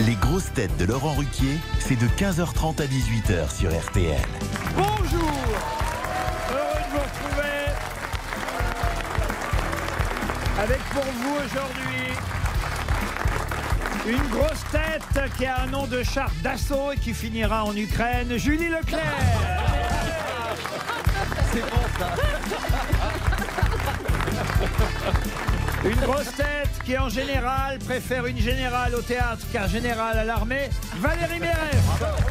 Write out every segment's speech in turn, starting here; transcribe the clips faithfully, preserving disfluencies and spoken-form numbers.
Les grosses têtes de Laurent Ruquier, c'est de quinze heures trente à dix-huit heures sur R T L. Bonjour, heureux de vous retrouver avec pour vous aujourd'hui une grosse tête qui a un nom de char d'assaut et qui finira en Ukraine, Julie Leclerc. C'est bon ça. Une grosse tête qui en général préfère une générale au théâtre qu'un général à l'armée, Valérie Mérès.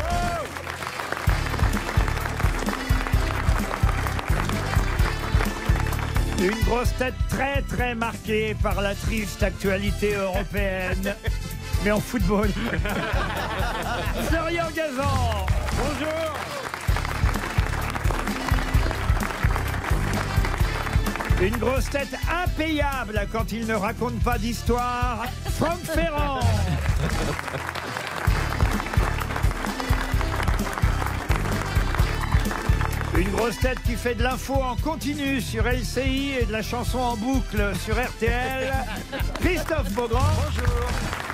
Une grosse tête très très marquée par la triste actualité européenne, mais en football. Florian Gazan. Bonjour. Une grosse tête impayable quand il ne raconte pas d'histoire, Franck Ferrand. Une grosse tête qui fait de l'info en continu sur L C I et de la chanson en boucle sur R T L, Christophe Beaugrand. Bonjour.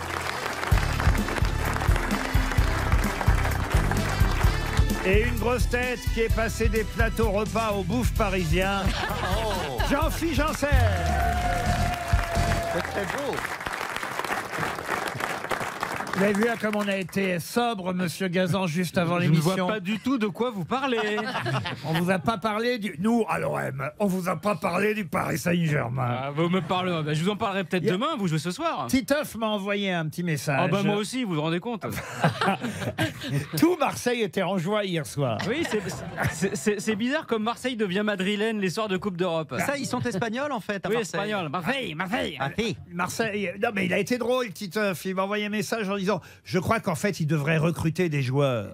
Et une grosse tête qui est passée des plateaux repas aux bouffes parisiens, oh. Jean-Philippe Janssen. C'est très beau. Vous avez vu là comme on a été sobre, monsieur Gazan, juste avant l'émission. Je ne vois pas du tout de quoi vous parlez. On vous a pas parlé du... Nous, à l'O M, on vous a pas parlé du Paris Saint-Germain. Ah, vous me parlez... Bah, je vous en parlerai peut-être a... demain, vous jouez ce soir. Titoff m'a envoyé un petit message. Ah bah moi aussi, vous vous rendez compte. Tout Marseille était en joie hier soir. Oui, c'est bizarre comme Marseille devient madrilène les soirs de Coupe d'Europe. Ça, ils sont espagnols en fait à oui, Marseille. Espagnol. Marseille, Marseille. Marseille. Marseille. Non mais il a été drôle, Titoff. Il m'a envoyé un message en disant je crois qu'en fait il devrait recruter des joueurs.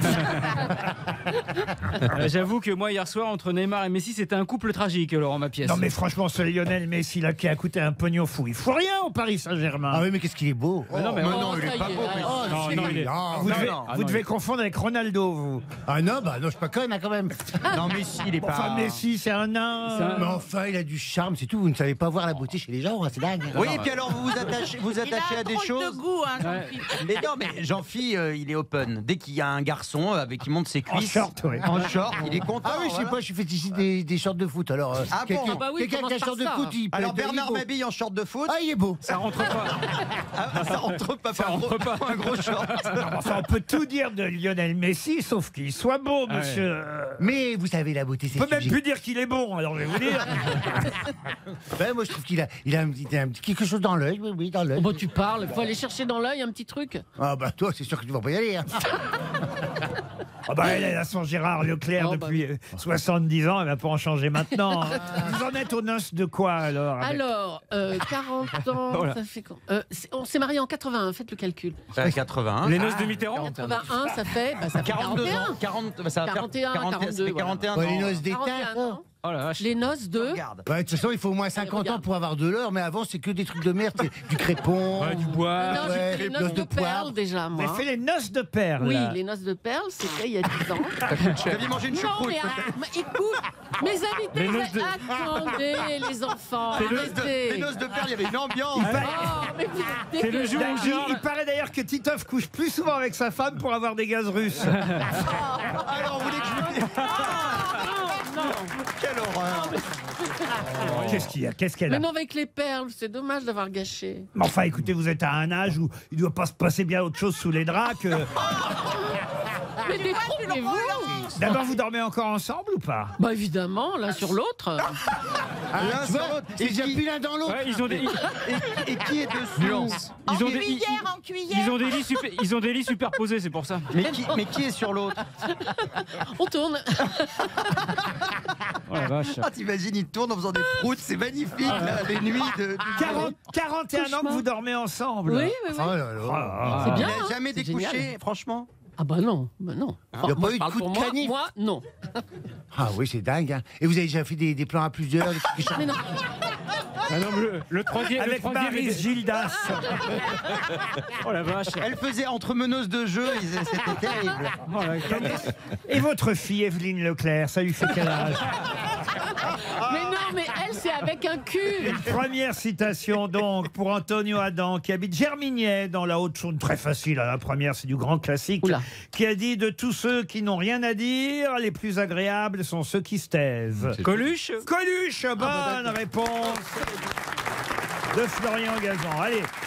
euh, J'avoue que moi hier soir entre Neymar et Messi c'était un couple tragique, Laurent Mapiès. Non mais franchement ce Lionel Messi là qui a coûté un pognon fou, il faut rien au Paris Saint-Germain. Ah oui mais qu'est-ce qu'il est beau. Oh, non mais oh, non, non, il est pas beau. Oh, non, non, il est... Ah, vous non, devez, non. vous Ah, devez non, confondre avec Ronaldo vous. Ah non bah non je suis pas conne hein, quand même. Non Messi il est pas. Enfin Messi c'est un nain. Un... Mais enfin il a du charme c'est tout. Vous ne savez pas voir la beauté chez les gens, c'est dingue. Oui et puis alors vous vous attachez, vous attachez à des choses. De goût, hein, ouais. Mais non mais Jean-Phi euh, il est open. Dès qu'il y a un garçon avec qui monte ses En cuisses. short, oui. En short, il est content. Ah oui je sais voilà. pas je suis féticiste des, des shorts de foot alors. Euh, Ah quelqu'un bon Ah bah oui, quelqu'un qui a un commence short de par ça. foot il peut Alors être- il est Bernard beau. Mabille en short de foot. Ah il est beau. Ça rentre pas. Ah, ça rentre pas. Ça pas un rentre gros- pas. Un gros short. Enfin on peut tout dire de Lionel Messi sauf qu'il soit beau, Ah monsieur. ouais. Mais vous savez la beauté c'est On peut même subjectif. plus dire qu'il est bon, alors je vais vous dire. Ben, moi je trouve qu'il a, il a, un, petit- un petit quelque chose dans l'œil, oui, oui, dans l'œil. Oh bah tu parles, il faut aller chercher dans l'œil un petit truc. Ah bah toi c'est sûr que tu vas pas y aller. Hein. Ah bah elle, elle a son Gérard Leclerc Oh, bah depuis euh, soixante-dix ans, elle va pas en changer maintenant. hein. Vous en êtes aux noces de quoi alors avec- Alors, euh, quarante ans, Voilà. ça fait quand euh, c'est- On s'est marié en quatre-vingt-un, faites le calcul. À quatre-vingt-un. Les noces de Mitterrand. quatre-vingt-un, ça fait, bah, ça fait quarante-deux quarante et un. ans. quarante, bah, ça va quarante et un, faire quarante, ça quarante-deux, fait voilà. quarante et un Ouais, ans. les noces d'étain. quarante et un ans. Oh la vache. Les noces de... Regarde. Ouais, de toute façon, il faut au moins cinquante regarde. ans pour avoir de l'or, mais avant, c'est que des trucs de merde. C'est du crépon. Ouais, du bois. Non, j'ai ouais, fait les les noces noces de, de poivre. perles déjà, Vous avez moi. fait les noces de perles. Oui, là. les noces de perles, c'était il y a dix ans. Vous aviez mangé une Non, choucroute. mais, ah, mais écoute, mes invités, Les noces de- attendez les enfants, Les noces de- arrêtez. les noces de perles, il y avait une ambiance. Oh, mais vous êtes C'est le jour dégueulasse. où Il, il paraît d'ailleurs que Titoff couche plus souvent avec sa femme pour avoir des gaz russes. Alors, vous voulez que je vous dise. Quelle horreur. Qu'est-ce qu'il y a Qu'est-ce qu'elle Mais a non, avec les perles, c'est dommage d'avoir gâché. Mais enfin, écoutez, vous êtes à un âge où il ne doit pas se passer bien autre chose sous les draps que... Mais détrompez-vous. D'abord, vous dormez encore ensemble ou pas? Bah évidemment, l'un sur l'autre. Ah, L'un tu sur vois, l'autre. c'est Et déjà qui- plus l'un dans l'autre. Ouais, ils ont des, Et, et qui est dessous? Nuance. Ils ont des, ils, en cuillère. ils ont des lits super- ils ont des lits superposés, c'est pour ça. Mais qui, mais qui est sur l'autre? On tourne. Oh la vache. Ah, t'imagines, il tourne en faisant des proutes, c'est magnifique, là, les nuits de. quarante, quarante et un ans que vous dormez ensemble. Oui, oui, oui. Oh là là. C'est Il bien. n'a hein. jamais C'est découché, génial. franchement. Ah bah non, bah non. Il n'y a Moi, pas je eu de parle coup pour de moi, canif. moi, non. Ah oui, c'est dingue. Hein. Et vous avez déjà fait des, des plans à plusieurs des trucs Mais non. Ah non, mais le, le troisième, le Avec troisième Maryse était- Gildas. Oh la vache. Elle faisait entremeneuse de jeu, ils- c'était terrible. Oh, la- Et votre fille, Evelyne Leclerc, ça lui fait quel âge? Mais non, mais elle, C'est avec un cul. Une première citation donc pour Antonio Adam qui habite Germignet dans la Haute-Saône. Très facile, hein, la première c'est du grand classique. Oula. Qui a dit de tous ceux qui n'ont rien à dire, les plus agréables sont ceux qui se taisent. Coluche. Coluche, bonne réponse de Florian Gazan. Allez.